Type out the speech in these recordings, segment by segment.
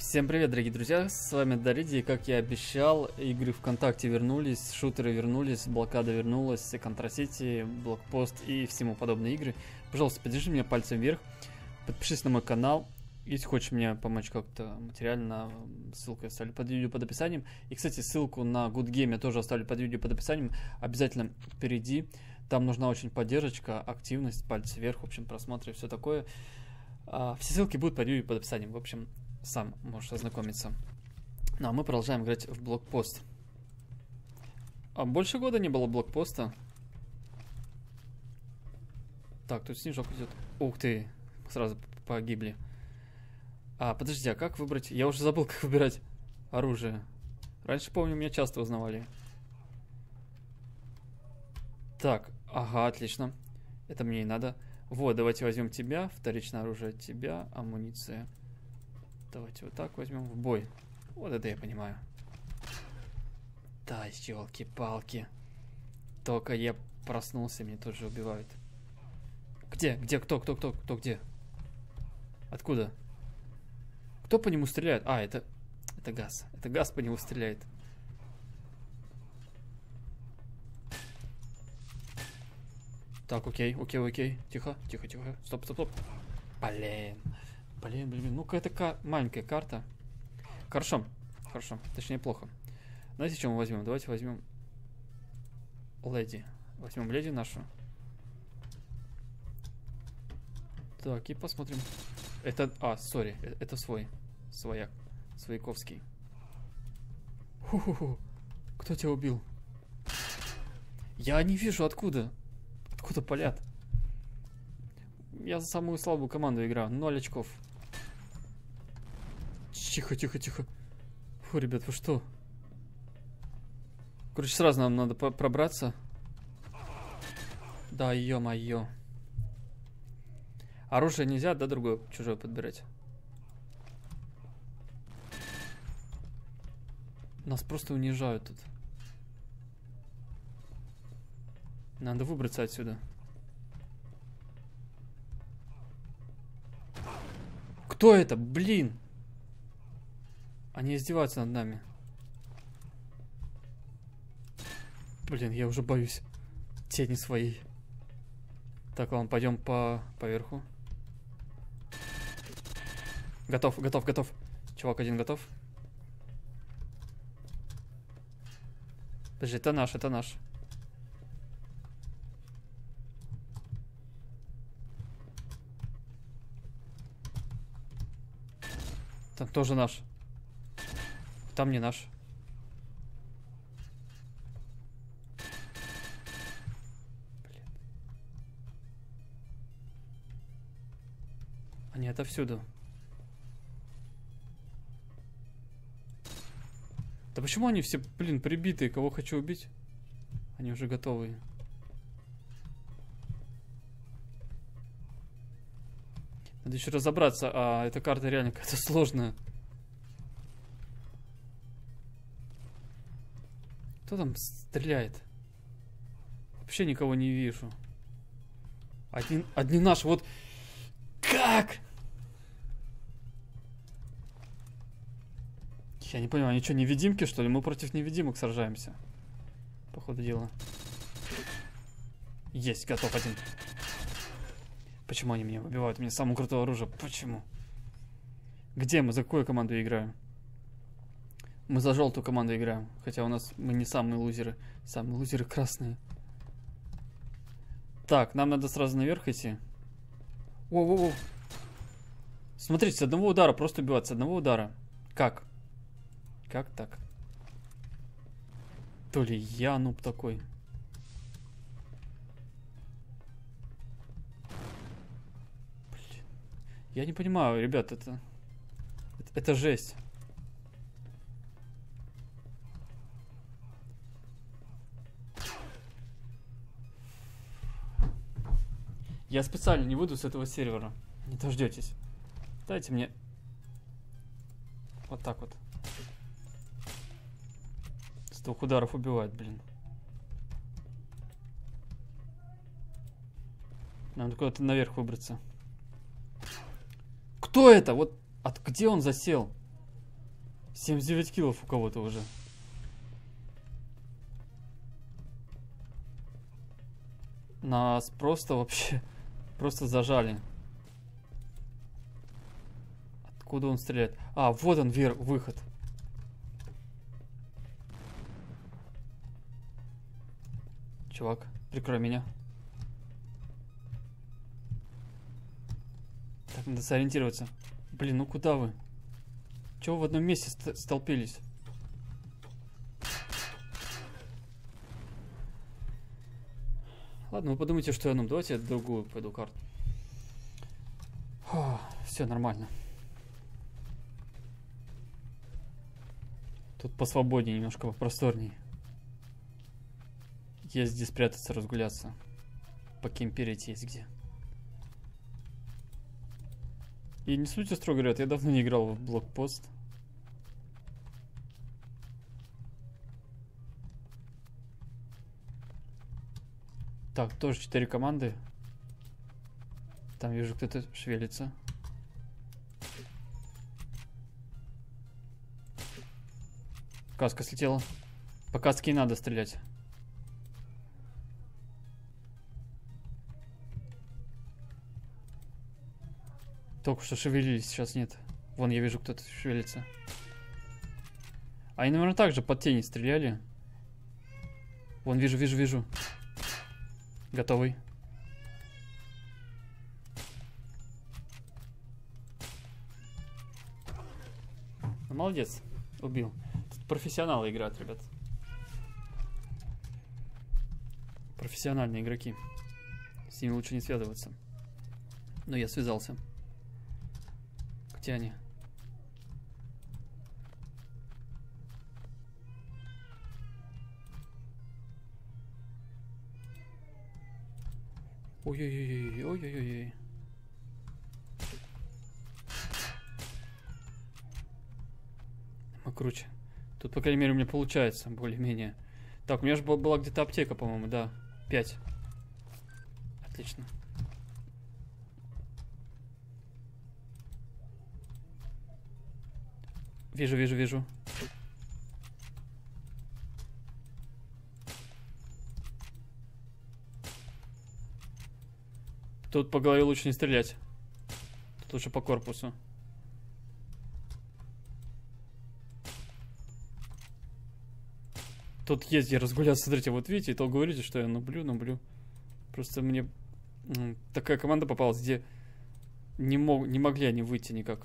Всем привет, дорогие друзья, с вами Дариди, и как я обещал, игры ВКонтакте вернулись, шутеры вернулись, блокада вернулась, Контрасити, Блокпост и всему подобные игры. Пожалуйста, поддержи меня пальцем вверх, подпишись на мой канал, если хочешь мне помочь как-то материально, ссылку я оставлю под видео под описанием. И, кстати, ссылку на Good Game я тоже оставлю под видео под описанием, обязательно перейди, там нужна очень поддержка, активность, пальцы вверх, в общем, просмотры и все такое. Все ссылки будут под видео под описанием, в общем... Сам можешь ознакомиться. Ну, а мы продолжаем играть в Блокпост. Больше года не было Блокпоста. Так, тут снежок идет. Ух ты, сразу погибли. Подожди, а как выбрать? Я уже забыл, как выбирать оружие. Раньше, помню, меня часто узнавали. Так, ага, отлично. Это мне и надо. Вот, давайте возьмем тебя. Вторичное оружие от тебя. Амуниция. Давайте вот так возьмем в бой. Вот это я понимаю. Да, елки-палки. Только я проснулся, меня тут же убивают. Где? Где? Кто? Где? Откуда? Кто по нему стреляет? Это газ. Это газ по нему стреляет. Так, окей. Тихо. Стоп. Блин, ну какая-то маленькая карта. Хорошо. Точнее, плохо. Знаете, что мы возьмем? Давайте возьмем леди. Возьмем леди нашу. Так, и посмотрим. Это... сори. Это свояк. Свояковский. Ху-ху-ху. Кто тебя убил? Я не вижу, откуда. Откуда палят. Я за самую слабую команду играю. 0 очков. Тихо. Фу, ребят, вы что? Короче, сразу нам надо пробраться. Да, ё-моё. Оружие нельзя, да, другое, чужое подбирать? Нас просто унижают тут. Надо выбраться отсюда. Кто это? Блин! Они издеваются над нами. Блин, я уже боюсь. Тени свои. Так, ладно, пойдем поверху. Готов. Чувак один готов. Подожди, это наш. Там тоже наш. Там не наш. Блин. Они отовсюду. Да почему они все, блин, прибитые? Кого хочу убить? Они уже готовые. Надо еще разобраться. Эта карта реально какая-то сложная. Кто там стреляет? Вообще никого не вижу. Одни наши. Вот как? Я не понимаю, они что, невидимки, что ли? Мы против невидимок сражаемся. По ходу дела. Есть, готов один. Почему они меня выбивают? У меня самое крутое оружие. Почему? Где мы? За какую команду играем? Мы за желтую команду играем. Хотя мы не самые лузеры. Самые лузеры красные. Так, нам надо сразу наверх идти. Воу. Смотрите, с одного удара просто убивать. С одного удара. Как? Как так? То ли я нуб такой. Блин. Я не понимаю, ребят, это жесть. Я специально не выйду с этого сервера. Не дождетесь. Дайте мне вот так вот. С 2 ударов убивает, блин. Надо куда-то наверх выбраться. Кто это? Вот где он засел? 79 киллов у кого-то уже. Нас просто вообще... Просто зажали. Откуда он стреляет? А, вот он, выход. Чувак, прикрой меня. Так, надо сориентироваться. Блин, ну куда вы? Чего в одном месте столпились? Ладно, вы подумайте, что я, ну, давайте я другую пойду карту. Все нормально. Тут посвободнее, немножко попросторнее. Есть где спрятаться, разгуляться. Покемперить есть где. И не суть, строго говоря, я давно не играл в блокпост. Так, тоже 4 команды. Там вижу, кто-то шевелится. Каска слетела. По каске и надо стрелять. Только что шевелились, сейчас нет. Вон, я вижу, кто-то шевелится. Они, наверное, также под тени стреляли. Вон, вижу. Готовый. Ну, молодец, убил. Тут профессионалы играют, ребят. Профессиональные игроки. С ними лучше не связываться. Но я связался. Где они? Ой-ой-ой. Мы круче. Тут, по крайней мере, у меня получается, более-менее. Так, у меня же была где-то аптека, по-моему, да. 5. Отлично. Вижу. Тут по голове лучше не стрелять. Тут лучше по корпусу. Тут есть где разгуляться. Смотрите, вот видите, и то говорите, что я нублю. Просто мне такая команда попалась, где не могли они выйти никак.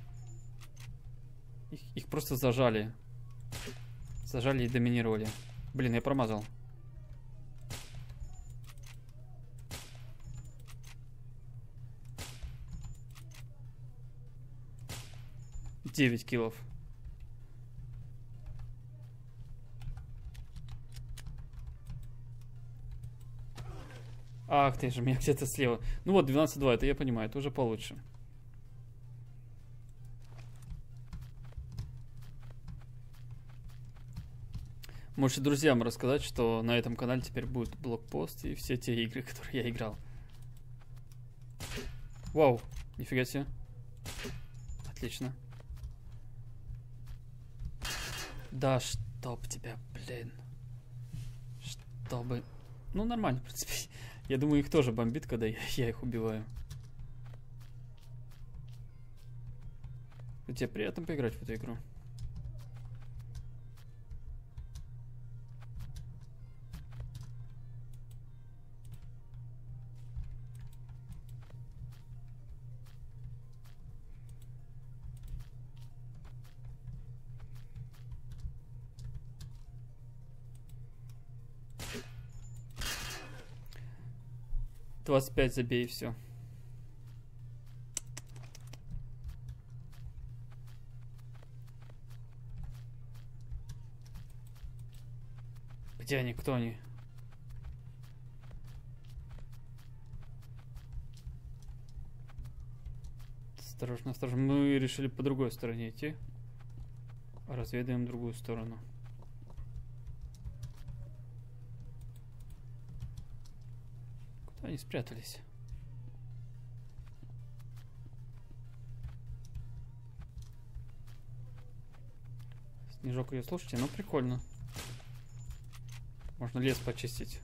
Их просто зажали. Зажали и доминировали. Блин, я промазал. Девять киллов. Ах ты же, меня где-то слева. Ну вот, 12-2, это я понимаю, это уже получше. Можете друзьям рассказать, что на этом канале теперь будет блокпост и все те игры, которые я играл. Вау, нифига себе. Отлично. Да, чтоб тебя, блин. Чтобы... Ну, нормально, в принципе. Я думаю, их тоже бомбит, когда я их убиваю. Тебе приятно поиграть в эту игру. — 25 забей, и все. Где они? Кто они? Осторожно, осторожно. Мы решили по другой стороне идти. Разведаем другую сторону. Куда они спрятались? Не жёг ее, слушайте, ну прикольно. Можно лес почистить.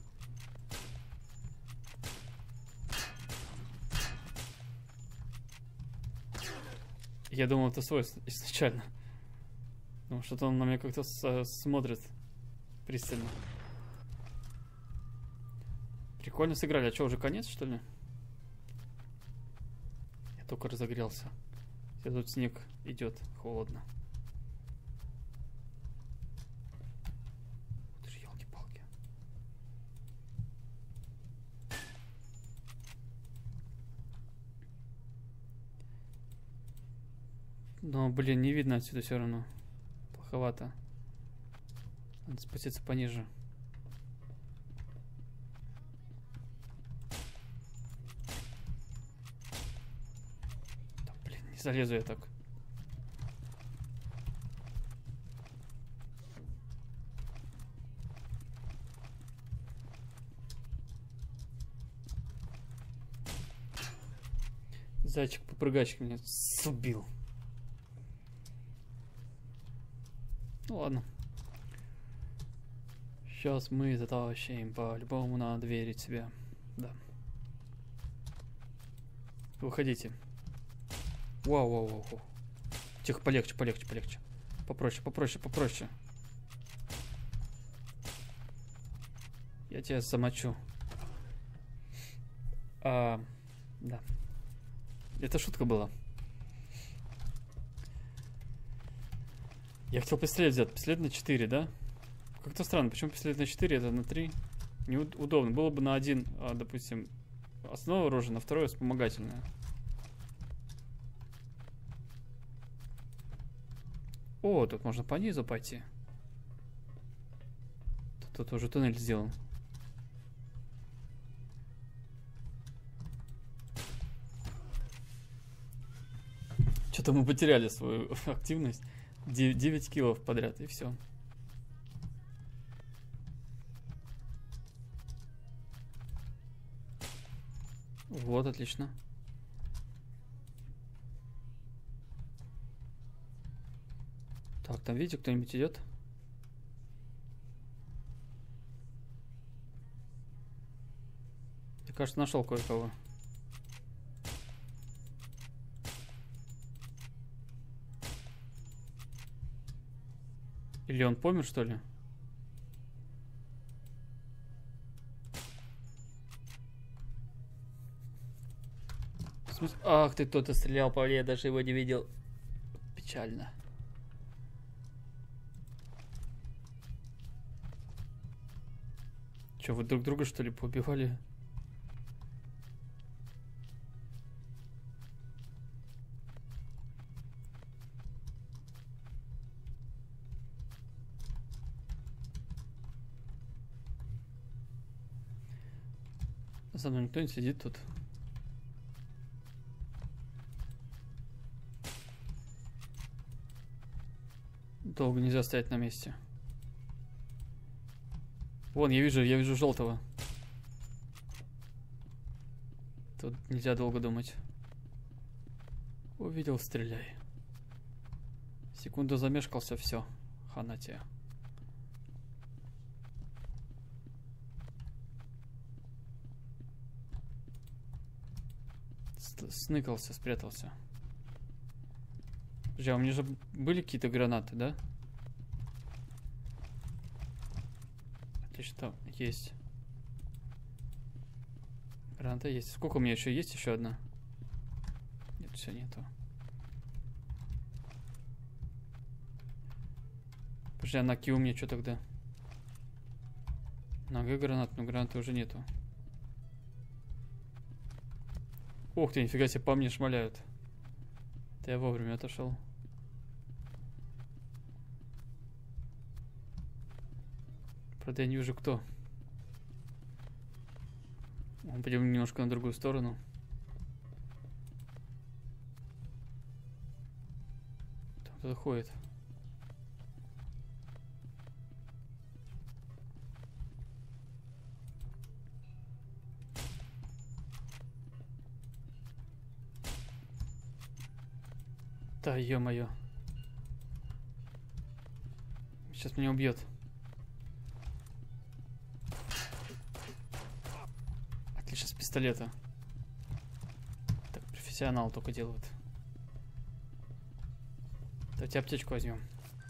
Я думал, это свой изначально. Потому что он на меня как-то смотрит пристально. Прикольно сыграли. А что, уже конец, что ли? Я только разогрелся. Сейчас тут снег идет, холодно. Ты же елки-палки. Но, блин, не видно отсюда все равно. Плоховато. Надо спуститься пониже. Да, блин, не залезу я так. Зайчик-попрыгайчик меня субил. Ну ладно. Сейчас мы затащим, по-любому надо верить в себя. Да. Выходите. Вау. Тихо, полегче. Попроще. Я тебя замочу. Да. Это шутка была. Я хотел пистолет взять. Пистолет на 4, да? Как-то странно. Почему пистолет на 4, это на 3? Неудобно. Было бы на 1, допустим, основное оружие, на второе вспомогательное. О, тут можно по низу пойти. Тут уже туннель сделан. Что-то мы потеряли свою активность. 9 киллов подряд, и все. Вот, отлично. Так, там видите, кто-нибудь идет? Я, кажется, нашел кое-кого. Или он помер, что ли? Ах ты, кто-то стрелял по мне, я даже его не видел. Печально. Че, вы друг друга, что ли, поубивали? За мной никто не сидит тут. Долго нельзя стоять на месте. Вон, я вижу желтого. Тут нельзя долго думать. Увидел, стреляй. Секунду замешкался, все. Хана тебе. Сныкался, спрятался. Подожди, а у меня же были какие-то гранаты, да? Отлично, есть. Граната есть. Сколько у меня еще есть? Еще одна. Нет, все нету. Подожди, а на Q у меня что тогда? Нога гранат, но гранаты уже нету. Ух ты, нифига себе, по мне шмаляют. Это я вовремя отошел. Правда, я не вижу кто. Пойдем немножко на другую сторону. Там кто-то ходит. Да, ё-моё. Сейчас меня убьет. Отлично, с пистолета. Так, профессионал только делают. Давайте аптечку возьмем.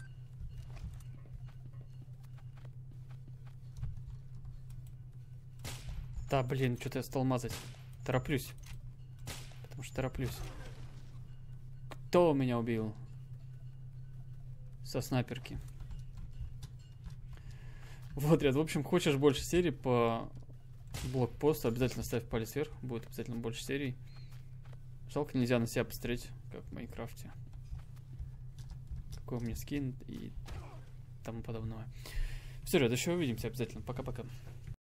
Да, блин, что-то я стал мазать. Тороплюсь. Потому что тороплюсь. Кто меня убил? Со снайперки. Вот, ряд. В общем, хочешь больше серий по блокпосту, обязательно ставь палец вверх. Будет обязательно больше серий. Жалко, нельзя на себя посмотреть, как в Майнкрафте. Какой у меня скин и тому подобное. Все, ребят, еще увидимся обязательно. Пока-пока.